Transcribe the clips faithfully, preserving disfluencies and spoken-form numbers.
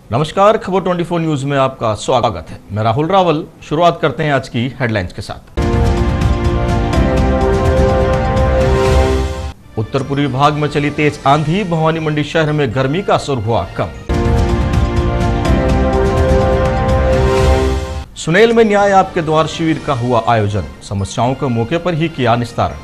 नमस्कार, खबर चौबीस न्यूज में आपका स्वागत है। मैं राहुल रावल। शुरुआत करते हैं आज की हेडलाइंस के साथ। उत्तर पूर्वी भाग में चली तेज आंधी, भवानी मंडी शहर में गर्मी का असर हुआ कम। सुनेल में न्याय आपके द्वार शिविर का हुआ आयोजन, समस्याओं को मौके पर ही किया निस्तारण।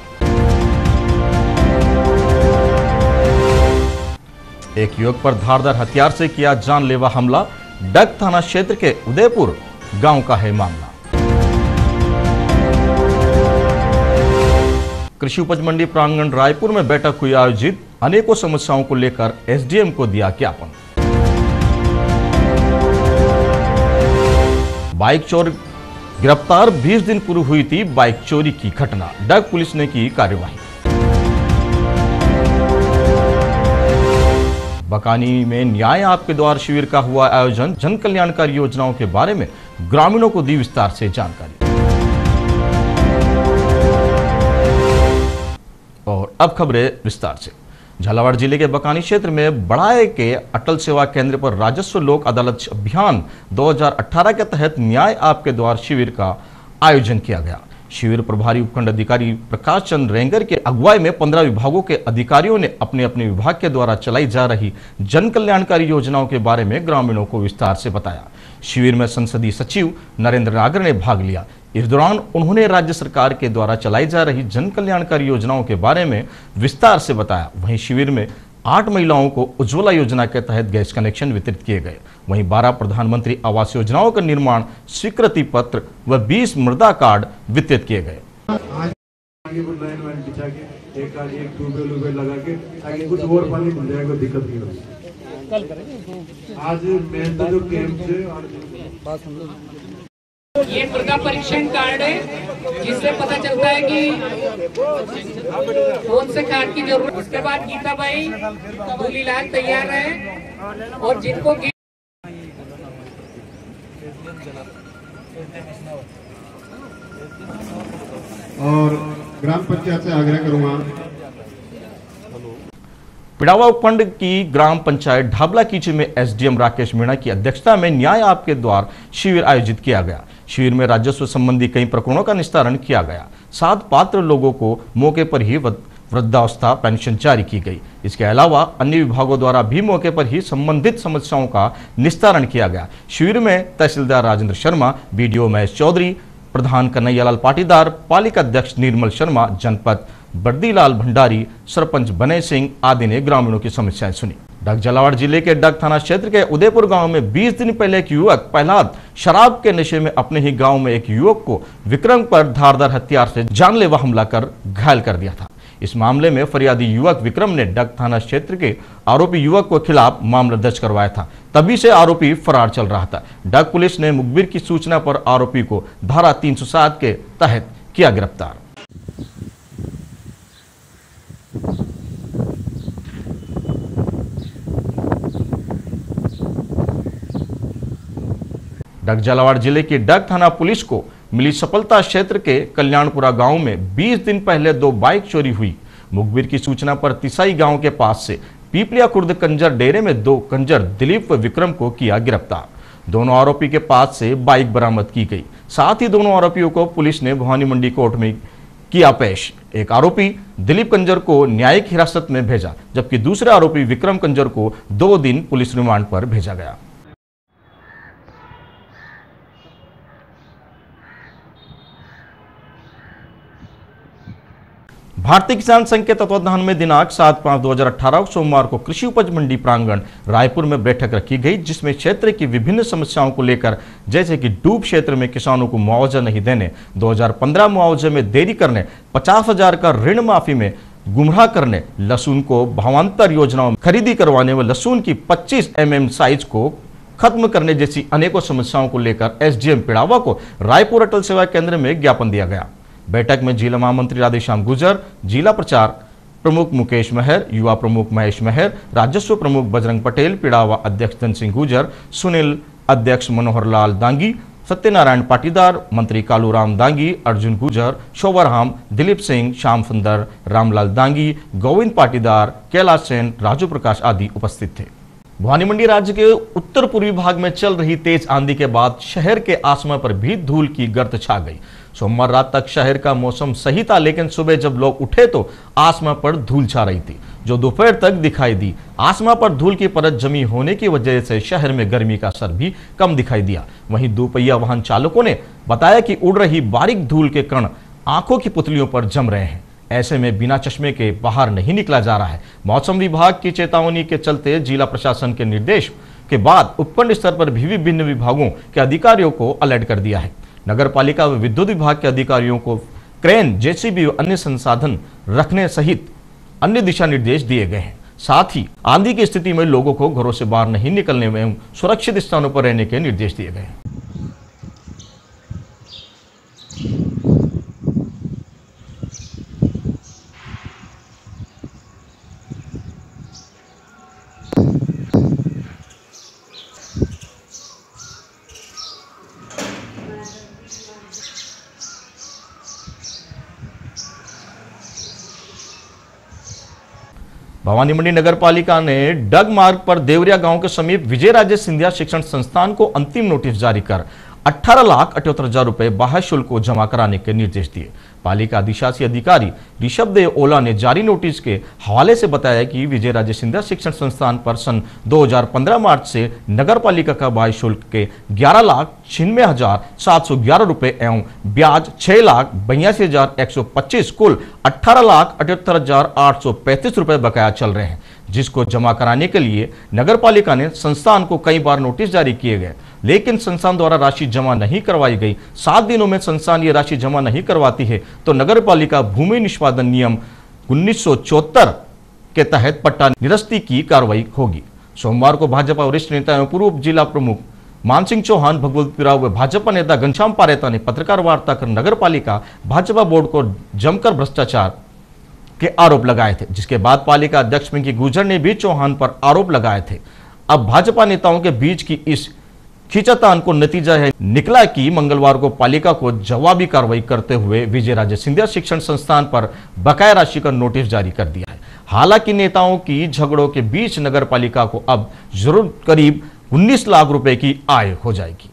एक युवक पर धारदार हथियार से किया जानलेवा हमला, डग थाना क्षेत्र के उदयपुर गांव का है मामला। कृषि उपज मंडी प्रांगण रायपुर में बैठक हुई आयोजित, अनेकों समस्याओं को लेकर एसडीएम को दिया ज्ञापन। बाइक चोर गिरफ्तार, बीस दिन पूर्व हुई थी बाइक चोरी की घटना, डग पुलिस ने की कार्यवाही। बकानी में न्याय आपके द्वार शिविर का हुआ आयोजन, जन कल्याणकारी योजनाओं के बारे में ग्रामीणों को दी विस्तार से जानकारी। और अब खबरें विस्तार से। झालावाड़ जिले के बकानी क्षेत्र में बड़ाए के अटल सेवा केंद्र पर राजस्व लोक अदालत अभियान दो हज़ार अठारह के तहत न्याय आपके द्वार शिविर का आयोजन किया गया। शिविर प्रभारी उपखंड अधिकारी प्रकाश चंद्र रेंगर के अगुवाई में पंद्रह विभागों के अधिकारियों ने अपने अपने विभाग के द्वारा चलाई जा रही जन कल्याणकारी योजनाओं के बारे में ग्रामीणों को विस्तार से बताया। शिविर में संसदीय सचिव नरेंद्र नागर ने भाग लिया। इस दौरान उन्होंने राज्य सरकार के द्वारा चलाई जा रही जन कल्याणकारी योजनाओं के बारे में विस्तार से बताया। वहीं शिविर में आठ महिलाओं को उज्ज्वला योजना के तहत गैस कनेक्शन वितरित किए गए। वहीं बारह प्रधानमंत्री आवास योजनाओं का निर्माण स्वीकृति पत्र व बीस मृदा कार्ड वितरित किए गए। ये मृदा परीक्षण कार्ड है, जिससे पता चलता है कि कौन से खाद की जरूरत। उसके बाद गीता भाई दूलीलाल तैयार है और जिनको और ग्राम पंचायत से आग्रह करूंगा, पिड़ावा उपखंड की ग्राम पंचायत ढाबला कीची में एसडीएम राकेश मीणा की अध्यक्षता में न्याय आपके द्वार शिविर आयोजित किया गया। शिविर में राजस्व संबंधी कई प्रकरणों का निस्तारण किया गया। सात पात्र लोगों को मौके पर ही वृद्धावस्था पेंशन जारी की गई। इसके अलावा अन्य विभागों द्वारा भी मौके पर ही संबंधित समस्याओं का निस्तारण किया गया। शिविर में तहसीलदार राजेंद्र शर्मा, बीडीओ महेश चौधरी, प्रधान कन्हैयालाल पाटीदार, पालिका अध्यक्ष निर्मल शर्मा, जनपद बर्दीलाल भंडारी, सरपंच बनय सिंह आदि ने ग्रामीणों की समस्याएं सुनी। डग झालावाड़ जिले के डग थाना क्षेत्र के उदयपुर गांव में बीस दिन पहले एक युवक प्रहलाद शराब के नशे में अपने ही गांव में एक युवक को विक्रम पर धारदार हथियार से जानलेवा हमला कर घायल कर दिया था। इस मामले में फरियादी युवक विक्रम ने डग थाना क्षेत्र के आरोपी युवक को खिलाफ मामला दर्ज करवाया था। तभी से आरोपी फरार चल रहा था। डग पुलिस ने मुखबिर की सूचना पर आरोपी को धारा तीन सौ सात के तहत किया गिरफ्तार। डग झालावाड़ जिले की डग थाना पुलिस को मिली सफलता। क्षेत्र के कल्याणपुरा गांव में बीस दिन पहले दो बाइक चोरी हुई। मुखबिर की सूचना पर तिसाई गांव के पास से पीपलिया खुर्द कंजर डेरे में दो कंजर दिलीप व विक्रम को किया गिरफ्तार। दोनों आरोपी के पास से बाइक बरामद की गई। साथ ही दोनों आरोपियों को पुलिस ने भवानी मंडी कोर्ट में किया पेश। एक आरोपी दिलीप कंजर को न्यायिक हिरासत में भेजा, जबकि दूसरे आरोपी विक्रम कंजर को दो दिन पुलिस रिमांड पर भेजा गया। भारतीय किसान संघ के तत्वाधान में दिनांक सात पाँच दो हजार अठारह सोमवार को कृषि उपज मंडी प्रांगण रायपुर में बैठक रखी गई, जिसमें क्षेत्र की विभिन्न समस्याओं को लेकर, जैसे कि डूब क्षेत्र में किसानों को मुआवजा नहीं देने, दो हजार पंद्रह मुआवजे में देरी करने, पचास हजार का ऋण माफी में गुमराह करने, लहसुन को भावांतर योजनाओं में खरीदी करवाने व लहसुन की पच्चीस एम एम साइज को खत्म करने जैसी अनेकों समस्याओं को लेकर एसडीएम पिड़ावा को रायपुर अटल सेवा केंद्र में ज्ञापन दिया गया। बैठक में जिला महामंत्री राधेश्याम गुर्जर, जिला प्रचार प्रमुख मुकेश महर, युवा प्रमुख महेश महर, राजस्व प्रमुख बजरंग पटेल, पिड़ावा अध्यक्ष धन सिंह गुर्जर, सुनील अध्यक्ष मनोहर लाल दांगी, सत्यनारायण पाटीदार, मंत्री कालूराम दांगी, अर्जुन गुर्जर, शोभराम, दिलीप सिंह, श्याम सुंदर, रामलाल दांगी, गोविंद पाटीदार, कैलाश सेन, राजू प्रकाश आदि उपस्थित थे। भवानी मंडी राज्य के उत्तर पूर्वी भाग में चल रही तेज आंधी के बाद शहर के आसमान पर भी धूल की गर्त छा गई। सोमवार रात तक शहर का मौसम सही था, लेकिन सुबह जब लोग उठे तो आसमान पर धूल छा रही थी, जो दोपहर तक दिखाई दी। आसमान पर धूल की परत जमी होने की वजह से शहर में गर्मी का असर भी कम दिखाई दिया। वहीं दोपहिया वाहन चालकों ने बताया कि उड़ रही बारीक धूल के कण आंखों की पुतलियों पर जम रहे हैं। ऐसे में बिना चश्मे के बाहर नहीं निकला जा रहा है। मौसम विभाग की चेतावनी के चलते जिला प्रशासन के निर्देश के बाद उपखंड स्तर पर भी विभिन्न विभागों के अधिकारियों को अलर्ट कर दिया है। नगर पालिका व विद्युत विभाग के अधिकारियों को क्रेन, जेसीबी व अन्य संसाधन रखने सहित अन्य दिशा निर्देश दिए गए हैं। साथ ही आंधी की स्थिति में लोगों को घरों से बाहर नहीं निकलने एवं सुरक्षित स्थानों पर रहने के निर्देश दिए गए हैं। भवानी मंडी नगर पालिका ने डग मार्ग पर देवरिया गांव के समीप विजय राजे सिंधिया शिक्षण संस्थान को अंतिम नोटिस जारी कर अठारह लाख अठहत्तर हजार रुपए बाह्य शुल्क को जमा कराने के निर्देश दिए। पालिका अधिशासी अधिकारी ऋषभ देव ओला ने जारी नोटिस के हवाले से बताया कि विजय राजे सिंधिया शिक्षण संस्थान पर सन दो हज़ार पंद्रह मार्च से नगर पालिका का बाह्य शुल्क के ग्यारह लाख छिन्नवे हजार सात सौ ग्यारह रुपए एवं ब्याज छह लाख बयासी हजार एक सौ पच्चीस कुल अठारह लाख अठहत्तर हजार आठ सौ पैंतीस रुपए बकाया चल रहे हैं, जिसको जमा कराने के लिए नगर पालिका ने संस्थान को कई बार नोटिस जारी किए गए, लेकिन संस्थान द्वारा राशि जमा नहीं करवाई गई। सात दिनों में संस्थान ये राशि जमा नहीं करवाती है तो नगर पालिका भूमि निष्पादन नियम उन्नीस सौ चौहत्तर के तहत पट्टा निरस्ती की कार्रवाई होगी। सोमवार को भाजपा वरिष्ठ नेता एवं पूर्व जिला प्रमुख मानसिंह चौहान, भगवतपुरा व भाजपा नेता घनश्याम पारेता ने पत्रकार वार्ता कर नगर पालिका भाजपा बोर्ड को जमकर भ्रष्टाचार के आरोप लगाए थे, जिसके बाद पालिका अध्यक्ष पिंकी गुर्जर ने भी चौहान पर आरोप लगाए थे। अब भाजपा नेताओं के बीच की इस खींचातान को नतीजा है निकला कि मंगलवार को पालिका को जवाबी कार्रवाई करते हुए विजय राजे सिंधिया शिक्षण संस्थान पर बकाया राशि का नोटिस जारी कर दिया है। हालांकि नेताओं की झगड़ों के बीच नगर पालिका को अब जरूर करीब उन्नीस लाख रुपए की आय हो जाएगी।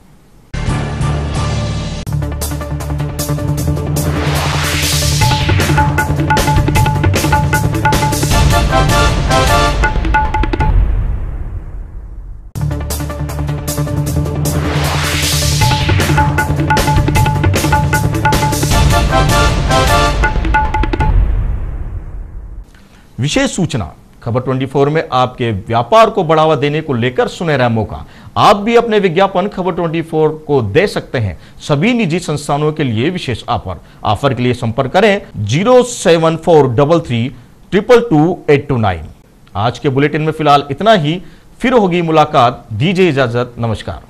विशेष सूचना खबर चौबीस में आपके व्यापार को बढ़ावा देने को लेकर सुनहरा मौका। आप भी अपने विज्ञापन खबर चौबीस को दे सकते हैं। सभी निजी संस्थानों के लिए विशेष ऑफर ऑफर के लिए संपर्क करें zero seven four double three triple two eight two nine. आज के बुलेटिन में फिलहाल इतना ही, फिर होगी मुलाकात। दीजिए इजाजत, नमस्कार।